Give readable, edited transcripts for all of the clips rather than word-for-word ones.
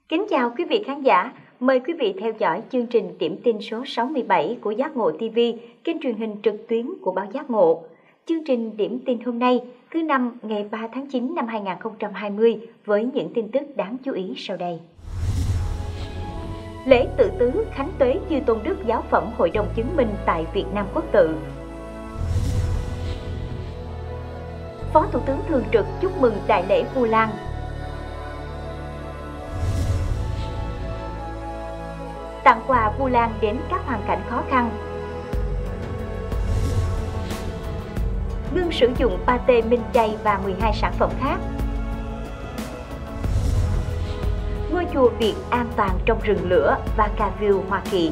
Kính chào quý vị khán giả, mời quý vị theo dõi chương trình điểm tin số 67 của Giác Ngộ TV, kênh truyền hình trực tuyến của báo Giác Ngộ. Chương trình điểm tin hôm nay, thứ năm ngày 3 tháng 9 năm 2020 với những tin tức đáng chú ý sau đây. Lễ tự tứ khánh tuế Chư Tôn Đức Giáo phẩm Hội đồng chứng minh tại Việt Nam Quốc tự. Phó Thủ tướng Thường trực chúc mừng đại lễ Vu Lan. Tặng quà Vu Lan đến các hoàn cảnh khó khăn. Ngưng sử dụng pate minh chay và 12 sản phẩm khác. Ngôi chùa Việt an toàn trong rừng lửa và cà view Hoa Kỳ.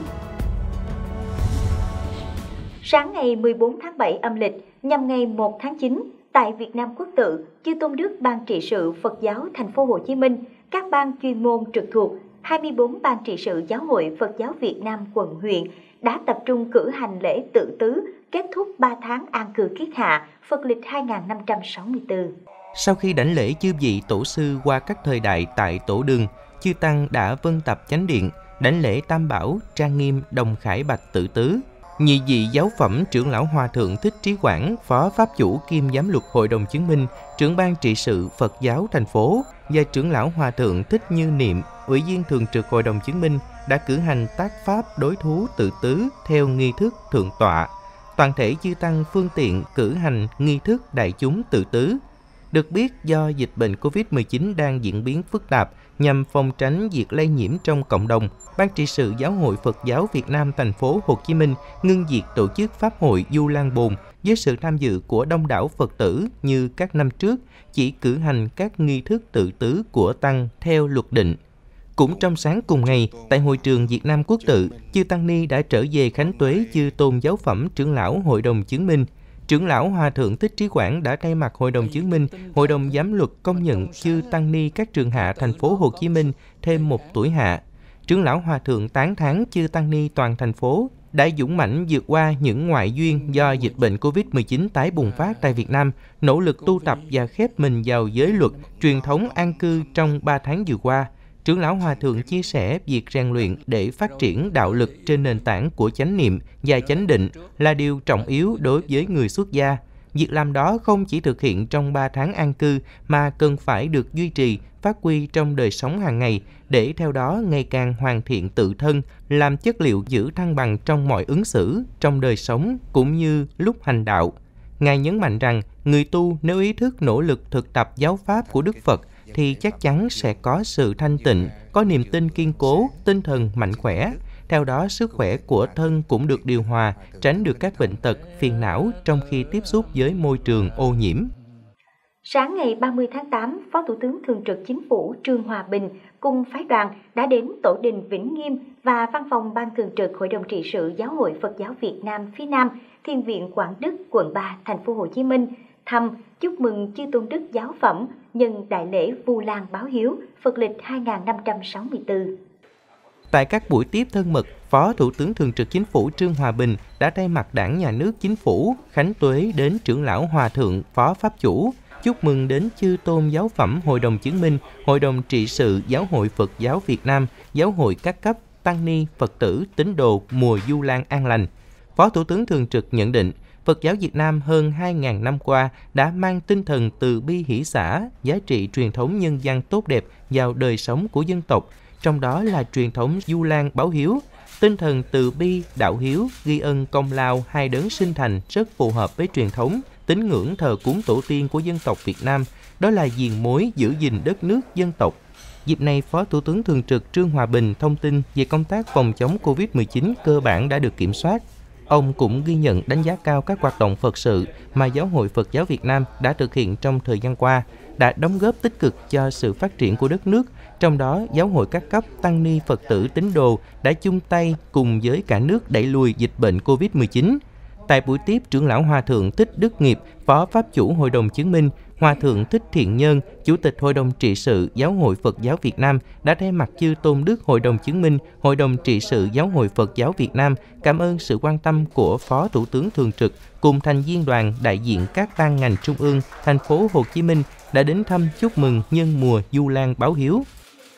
Sáng ngày 14 tháng 7 âm lịch, nhằm ngày 1 tháng 9, tại Việt Nam Quốc tự, Chư Tôn Đức Ban trị sự Phật giáo Thành phố Hồ Chí Minh, các ban chuyên môn trực thuộc 24 ban trị sự Giáo hội Phật giáo Việt Nam quận huyện đã tập trung cử hành lễ tự tứ kết thúc 3 tháng an cư kiết hạ Phật lịch 2564. Sau khi đảnh lễ chư vị tổ sư qua các thời đại tại tổ đường, chư tăng đã vân tập chánh điện, đảnh lễ tam bảo, trang nghiêm đồng khải bạch tự tứ. Nhị vị giáo phẩm trưởng lão Hòa thượng Thích Trí Quảng, phó pháp chủ kiêm giám luật Hội đồng chứng minh, trưởng ban trị sự Phật giáo thành phố và trưởng lão Hòa thượng Thích Như Niệm, ủy viên thường trực Hội đồng chứng minh đã cử hành tác pháp đối thú tự tứ theo nghi thức thượng tọa. Toàn thể chư tăng phương tiện cử hành nghi thức đại chúng tự tứ. Được biết, do dịch bệnh COVID-19 đang diễn biến phức tạp, nhằm phòng tránh việc lây nhiễm trong cộng đồng, Ban trị sự Giáo hội Phật giáo Việt Nam thành phố Hồ Chí Minh ngưng việc tổ chức pháp hội Vu Lan Bồn với sự tham dự của đông đảo Phật tử như các năm trước, chỉ cử hành các nghi thức tự tứ của tăng theo luật định. Cũng trong sáng cùng ngày, tại hội trường Việt Nam Quốc tự, chư tăng ni đã trở về khánh tuế chư tôn giáo phẩm trưởng lão Hội đồng chứng minh. Trưởng lão Hòa thượng Thích Trí Quảng đã thay mặt Hội đồng chứng minh, Hội đồng giám luật công nhận chư tăng ni các trường hạ thành phố Hồ Chí Minh thêm một tuổi hạ. Trưởng lão Hòa thượng tán thán chư tăng ni toàn thành phố đã dũng mãnh vượt qua những ngoại duyên do dịch bệnh COVID-19 tái bùng phát tại Việt Nam, nỗ lực tu tập và khép mình vào giới luật, truyền thống an cư trong 3 tháng vừa qua. Trưởng lão Hòa thượng chia sẻ việc rèn luyện để phát triển đạo lực trên nền tảng của chánh niệm và chánh định là điều trọng yếu đối với người xuất gia. Việc làm đó không chỉ thực hiện trong 3 tháng an cư mà cần phải được duy trì, phát huy trong đời sống hàng ngày để theo đó ngày càng hoàn thiện tự thân, làm chất liệu giữ thăng bằng trong mọi ứng xử, trong đời sống cũng như lúc hành đạo. Ngài nhấn mạnh rằng người tu nếu ý thức nỗ lực thực tập giáo pháp của Đức Phật thì chắc chắn sẽ có sự thanh tịnh, có niềm tin kiên cố, tinh thần mạnh khỏe. Theo đó, sức khỏe của thân cũng được điều hòa, tránh được các bệnh tật, phiền não trong khi tiếp xúc với môi trường ô nhiễm. Sáng ngày 30 tháng 8, Phó Thủ tướng Thường trực Chính phủ Trương Hòa Bình cùng phái đoàn đã đến Tổ đình Vĩnh Nghiêm và Văn phòng Ban Thường trực Hội đồng trị sự Giáo hội Phật giáo Việt Nam phía Nam, Thiền viện Quảng Đức, quận 3, thành phố Hồ Chí Minh, thăm chúc mừng chư tôn đức giáo phẩm nhân đại lễ Vu Lan báo hiếu Phật lịch 2564. Tại các buổi tiếp thân mật, Phó Thủ tướng Thường trực Chính phủ Trương Hòa Bình đã thay mặt Đảng, Nhà nước, Chính phủ khánh tuế đến trưởng lão Hòa thượng, Phó Pháp chủ, chúc mừng đến chư tôn giáo phẩm Hội đồng chứng minh, Hội đồng trị sự Giáo hội Phật giáo Việt Nam, Giáo hội các cấp, tăng ni, Phật tử, tín đồ mùa Vu Lan an lành. Phó Thủ tướng Thường trực nhận định, Phật giáo Việt Nam hơn 2.000 năm qua đã mang tinh thần từ bi hỷ xả, giá trị truyền thống nhân văn tốt đẹp vào đời sống của dân tộc, trong đó là truyền thống Vu Lan báo hiếu. Tinh thần từ bi, đạo hiếu, ghi ân công lao hai đấng sinh thành rất phù hợp với truyền thống, tín ngưỡng thờ cúng tổ tiên của dân tộc Việt Nam, đó là diền mối giữ gìn đất nước dân tộc. Dịp này, Phó Thủ tướng Thường trực Trương Hòa Bình thông tin về công tác phòng chống Covid-19 cơ bản đã được kiểm soát. Ông cũng ghi nhận đánh giá cao các hoạt động Phật sự mà Giáo hội Phật giáo Việt Nam đã thực hiện trong thời gian qua, đã đóng góp tích cực cho sự phát triển của đất nước. Trong đó, Giáo hội các cấp, tăng ni, Phật tử, tín đồ đã chung tay cùng với cả nước đẩy lùi dịch bệnh Covid-19. Tại buổi tiếp, trưởng lão Hòa thượng Thích Đức Nghiệp, Phó Pháp chủ Hội đồng chứng minh, Hòa thượng Thích Thiện Nhân, Chủ tịch Hội đồng trị sự Giáo hội Phật giáo Việt Nam đã thay mặt chư tôn đức Hội đồng chứng minh, Hội đồng trị sự Giáo hội Phật giáo Việt Nam cảm ơn sự quan tâm của Phó Thủ tướng Thường trực cùng thành viên đoàn đại diện các ban ngành trung ương, thành phố Hồ Chí Minh đã đến thăm chúc mừng nhân mùa Vu Lan báo hiếu.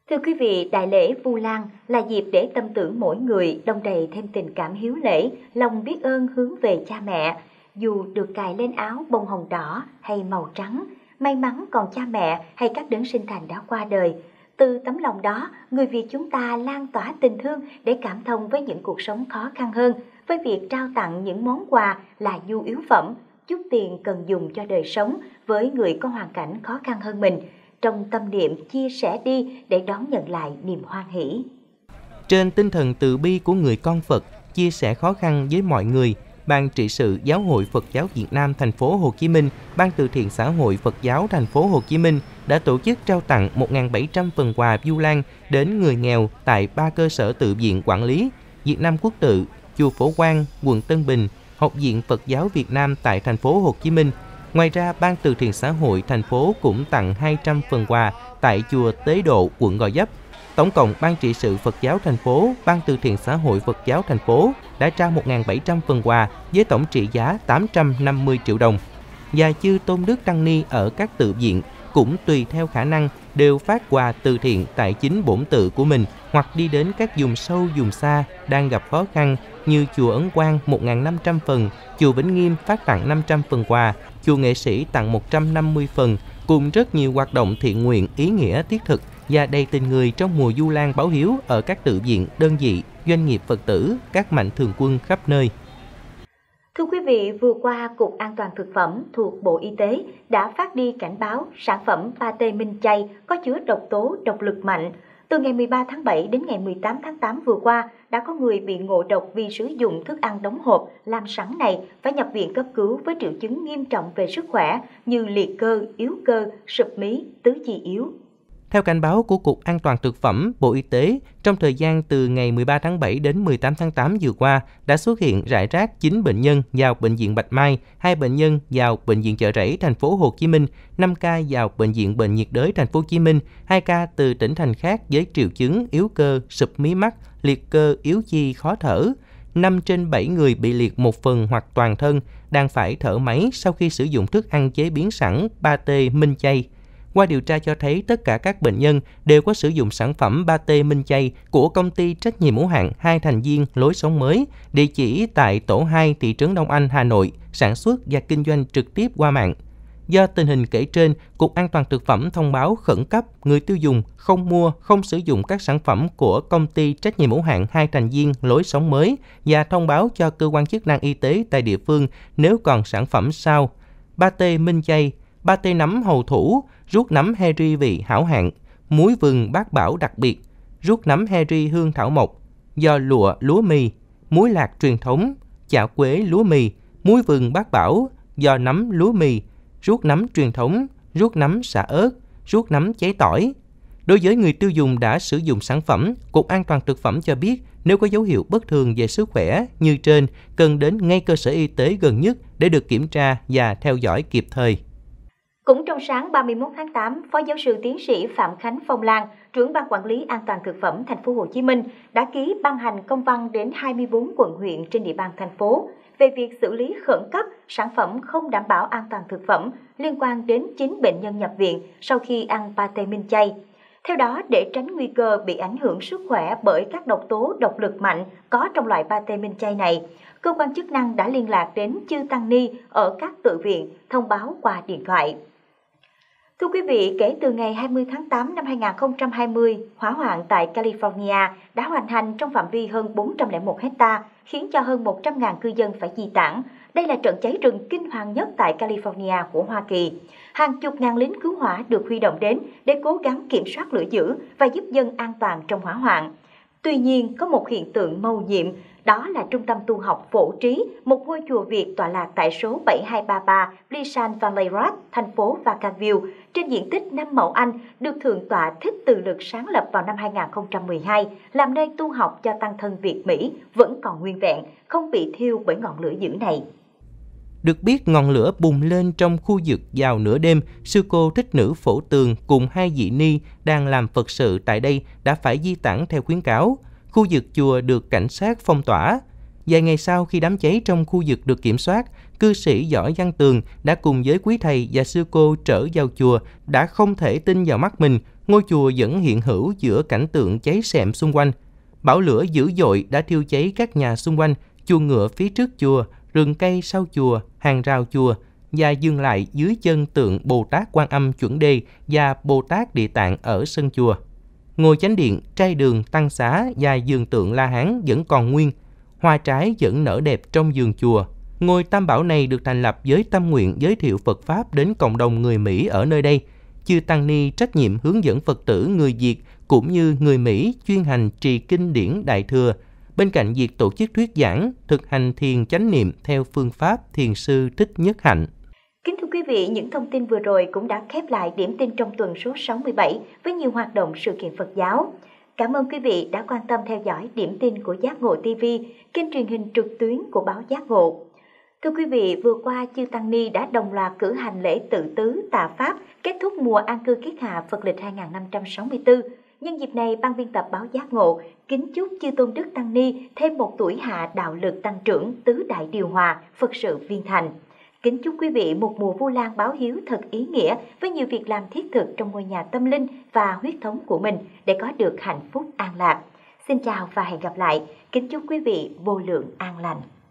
Thưa quý vị, đại lễ Vu Lan là dịp để tâm tưởng mỗi người đong đầy thêm tình cảm hiếu lễ, lòng biết ơn hướng về cha mẹ. Dù được cài lên áo bông hồng đỏ hay màu trắng, may mắn còn cha mẹ hay các đấng sinh thành đã qua đời. Từ tấm lòng đó, người Việt chúng ta lan tỏa tình thương để cảm thông với những cuộc sống khó khăn hơn, với việc trao tặng những món quà là nhu yếu phẩm, chút tiền cần dùng cho đời sống với người có hoàn cảnh khó khăn hơn mình, trong tâm niệm chia sẻ đi để đón nhận lại niềm hoan hỷ. Trên tinh thần từ bi của người con Phật, chia sẻ khó khăn với mọi người, Ban trị sự Giáo hội Phật giáo Việt Nam thành phố Hồ Chí Minh, Ban từ thiện xã hội Phật giáo thành phố Hồ Chí Minh đã tổ chức trao tặng 1.700 phần quà Vu Lan đến người nghèo tại 3 cơ sở tự viện quản lý: Việt Nam Quốc tự, chùa Phổ Quang, quận Tân Bình, Học viện Phật giáo Việt Nam tại thành phố Hồ Chí Minh. Ngoài ra, Ban từ thiện xã hội thành phố cũng tặng 200 phần quà tại chùa Tế Độ, quận Gò Vấp. Tổng cộng, Ban trị sự Phật giáo thành phố, Ban từ thiện xã hội Phật giáo thành phố đã trao 1.700 phần quà với tổng trị giá 850 triệu đồng. Và chư Tôn Đức Tăng Ni ở các tự viện cũng tùy theo khả năng đều phát quà từ thiện tại chính bổn tự của mình, hoặc đi đến các vùng sâu vùng xa đang gặp khó khăn như chùa Ấn Quang 1.500 phần, chùa Vĩnh Nghiêm phát tặng 500 phần quà, chùa Nghệ Sĩ tặng 150 phần, cùng rất nhiều hoạt động thiện nguyện ý nghĩa thiết thực và đầy tình người trong mùa Vu Lan báo hiếu ở các tự viện, đơn vị, doanh nghiệp Phật tử, các mạnh thường quân khắp nơi. Thưa quý vị, vừa qua, Cục An toàn Thực phẩm thuộc Bộ Y tế đã phát đi cảnh báo sản phẩm pate minh chay có chứa độc tố độc lực mạnh. Từ ngày 13 tháng 7 đến ngày 18 tháng 8 vừa qua, đã có người bị ngộ độc vì sử dụng thức ăn đóng hộp làm sẵn này phải nhập viện cấp cứu với triệu chứng nghiêm trọng về sức khỏe như liệt cơ, yếu cơ, sụp mí, tứ chi yếu. Theo cảnh báo của Cục An toàn Thực phẩm, Bộ Y tế, trong thời gian từ ngày 13 tháng 7 đến 18 tháng 8 vừa qua, đã xuất hiện rải rác 9 bệnh nhân vào Bệnh viện Bạch Mai, 2 bệnh nhân vào Bệnh viện Chợ Rẫy, thành phố Hồ Chí Minh, 5 ca vào Bệnh viện Bệnh nhiệt đới, thành phố Hồ Chí Minh, 2 ca từ tỉnh thành khác với triệu chứng yếu cơ, sụp mí mắt, liệt cơ, yếu chi, khó thở. 5 trên 7 người bị liệt một phần hoặc toàn thân, đang phải thở máy sau khi sử dụng thức ăn chế biến sẵn pate minh chay. Qua điều tra cho thấy tất cả các bệnh nhân đều có sử dụng sản phẩm pate minh chay của công ty trách nhiệm hữu hạn 2 thành viên Lối Sống Mới, địa chỉ tại tổ 2 thị trấn Đông Anh, Hà Nội, sản xuất và kinh doanh trực tiếp qua mạng. Do tình hình kể trên, Cục An toàn Thực phẩm thông báo khẩn cấp người tiêu dùng không mua, không sử dụng các sản phẩm của công ty trách nhiệm hữu hạn 2 thành viên Lối Sống Mới và thông báo cho cơ quan chức năng y tế tại địa phương nếu còn sản phẩm sau: pate minh chay, pate nấm hầu thủ, ruốc nấm Harry vị hảo hạng, muối vừng bát bảo đặc biệt, ruốc nấm Harry hương thảo mộc, giò lụa lúa mì, muối lạc truyền thống, chả quế lúa mì, muối vừng bát bảo, giò nấm lúa mì, ruốc nấm truyền thống, ruốc nấm xả ớt, ruốc nấm cháy tỏi. Đối với người tiêu dùng đã sử dụng sản phẩm, Cục An toàn Thực phẩm cho biết nếu có dấu hiệu bất thường về sức khỏe như trên, cần đến ngay cơ sở y tế gần nhất để được kiểm tra và theo dõi kịp thời. Cũng trong sáng 31 tháng 8, Phó giáo sư tiến sĩ Phạm Khánh Phong Lan, trưởng ban quản lý an toàn thực phẩm thành phố Hồ Chí Minh đã ký ban hành công văn đến 24 quận huyện trên địa bàn thành phố về việc xử lý khẩn cấp sản phẩm không đảm bảo an toàn thực phẩm liên quan đến 9 bệnh nhân nhập viện sau khi ăn pate minh chay. Theo đó, để tránh nguy cơ bị ảnh hưởng sức khỏe bởi các độc tố độc lực mạnh có trong loại pate minh chay này, cơ quan chức năng đã liên lạc đến chư tăng ni ở các tự viện thông báo qua điện thoại. Thưa quý vị, kể từ ngày 20 tháng 8 năm 2020, hỏa hoạn tại California đã hoành hành trong phạm vi hơn 401 hecta, khiến cho hơn 100.000 cư dân phải di tản. Đây là trận cháy rừng kinh hoàng nhất tại California của Hoa Kỳ. Hàng chục ngàn lính cứu hỏa được huy động đến để cố gắng kiểm soát lửa dữ và giúp dân an toàn trong hỏa hoạn. Tuy nhiên, có một hiện tượng mầu nhiệm, đó là Trung tâm Tu học Phổ Trí, một ngôi chùa Việt tọa lạc tại số 7233 Pleasant Valley Road, thành phố Vacaville, trên diện tích 5 mẫu Anh, được Thượng tọa Thích Từ Lực sáng lập vào năm 2012, làm nơi tu học cho tăng thân Việt-Mỹ, vẫn còn nguyên vẹn, không bị thiêu bởi ngọn lửa dữ này. Được biết, ngọn lửa bùng lên trong khu vực vào nửa đêm, sư cô Thích Nữ Phổ Tường cùng 2 vị ni đang làm Phật sự tại đây đã phải di tản theo khuyến cáo. Khu vực chùa được cảnh sát phong tỏa. Vài ngày sau khi đám cháy trong khu vực được kiểm soát, cư sĩ Võ Văn Tường đã cùng với quý thầy và sư cô trở vào chùa, đã không thể tin vào mắt mình, ngôi chùa vẫn hiện hữu giữa cảnh tượng cháy xém xung quanh. Bão lửa dữ dội đã thiêu cháy các nhà xung quanh, chuồng ngựa phía trước chùa, rừng cây sau chùa, hàng rào chùa, và dừng lại dưới chân tượng Bồ Tát Quan Âm chuẩn đề và Bồ Tát Địa Tạng ở sân chùa. Ngôi chánh điện, trai đường, tăng xá và giường tượng La Hán vẫn còn nguyên. Hoa trái vẫn nở đẹp trong vườn chùa. Ngôi Tam Bảo này được thành lập với tâm nguyện giới thiệu Phật Pháp đến cộng đồng người Mỹ ở nơi đây. Chư Tăng Ni trách nhiệm hướng dẫn Phật tử người Việt cũng như người Mỹ chuyên hành trì kinh điển Đại Thừa, bên cạnh việc tổ chức thuyết giảng, thực hành thiền chánh niệm theo phương pháp Thiền sư Thích Nhất Hạnh. Kính thưa quý vị, những thông tin vừa rồi cũng đã khép lại điểm tin trong tuần số 67 với nhiều hoạt động sự kiện Phật giáo. Cảm ơn quý vị đã quan tâm theo dõi điểm tin của Giác Ngộ TV, kênh truyền hình trực tuyến của báo Giác Ngộ. Thưa quý vị, vừa qua chư Tăng Ni đã đồng loạt cử hành lễ tự tứ tạ Pháp kết thúc mùa an cư kiết hạ Phật lịch 2564. Nhân dịp này, ban biên tập báo Giác Ngộ kính chúc chư Tôn Đức Tăng Ni thêm một tuổi hạ đạo lực tăng trưởng, tứ đại điều hòa, Phật sự viên thành. Kính chúc quý vị một mùa Vu Lan báo hiếu thật ý nghĩa với nhiều việc làm thiết thực trong ngôi nhà tâm linh và huyết thống của mình để có được hạnh phúc an lạc. Xin chào và hẹn gặp lại. Kính chúc quý vị vô lượng an lành.